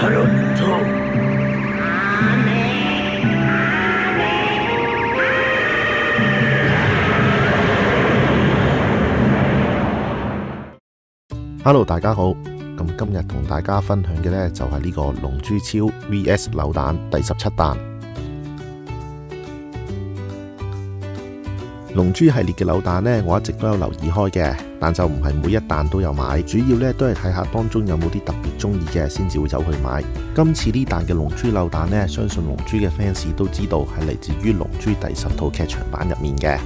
Hello， 大家好。咁今日同大家分享嘅呢，就係呢個龍珠超 VS 扭蛋第17彈。龍珠系列嘅扭蛋呢，我一直都有留意開嘅，但就唔係每一彈都有買，主要呢都係睇下當中有冇啲特別中意嘅先至會走去買。今次呢彈嘅龍珠扭蛋呢，相信龍珠嘅 fans 都知道係嚟自於龍珠第10套劇場版入面嘅。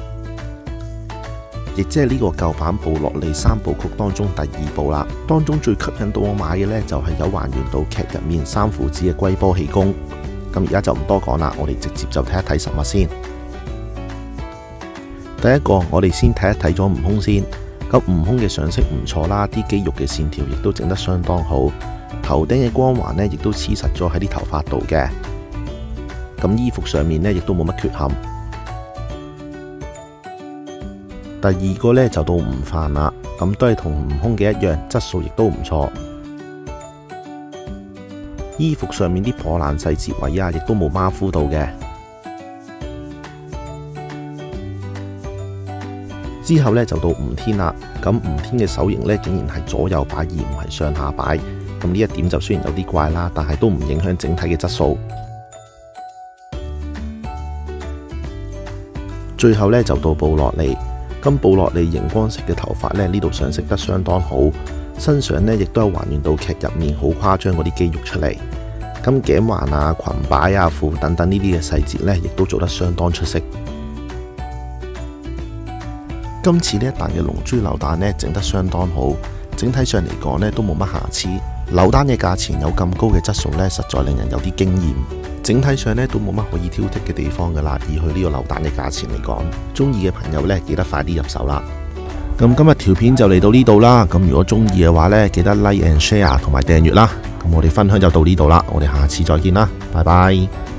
亦即係呢個舊版部落利3部曲當中第2部啦。當中最吸引到我買嘅呢，就係有還原到劇入面三父子嘅龜波氣功。咁而家就唔多講啦，我哋直接就睇一睇實物先。第一個，我哋先睇一睇咗悟空先。咁悟空嘅上色唔錯啦，啲肌肉嘅線條亦都整得相當好，頭頂嘅光環呢，亦都黐實咗喺啲頭髮度嘅。咁衣服上面呢，亦都冇乜缺陷。第二個呢，就到悟飯啦，咁都係同悟空嘅一樣，質素亦都唔錯。衣服上面啲破爛細節位啊，亦都冇馬虎到嘅。之後呢，就到悟天啦，咁悟天嘅手型呢，竟然係左右擺而唔係上下擺，咁呢一點就雖然有啲怪啦，但係都唔影響整體嘅質素。最後呢，就到布洛利。咁布洛利熒光色嘅頭髮呢，呢度上色得相當好，身上呢亦都有還原到劇入面好誇張嗰啲肌肉出嚟。咁頸環啊、裙擺啊、褲等等呢啲嘅細節呢，亦都做得相當出色。今次呢一彈嘅龍珠扭蛋呢，整得相當好，整體上嚟講呢，都冇乜瑕疵。扭蛋嘅價錢有咁高嘅質素呢，實在令人有啲驚豔。整體上呢，都冇乜可以挑剔嘅地方噶啦，以佢呢個扭蛋嘅價錢嚟講，中意嘅朋友呢，記得快啲入手啦。咁今日條片就嚟到呢度啦。咁如果中意嘅話呢，記得 like and share 同埋訂閱啦。咁我哋分享就到呢度啦，我哋下次再見啦，拜拜。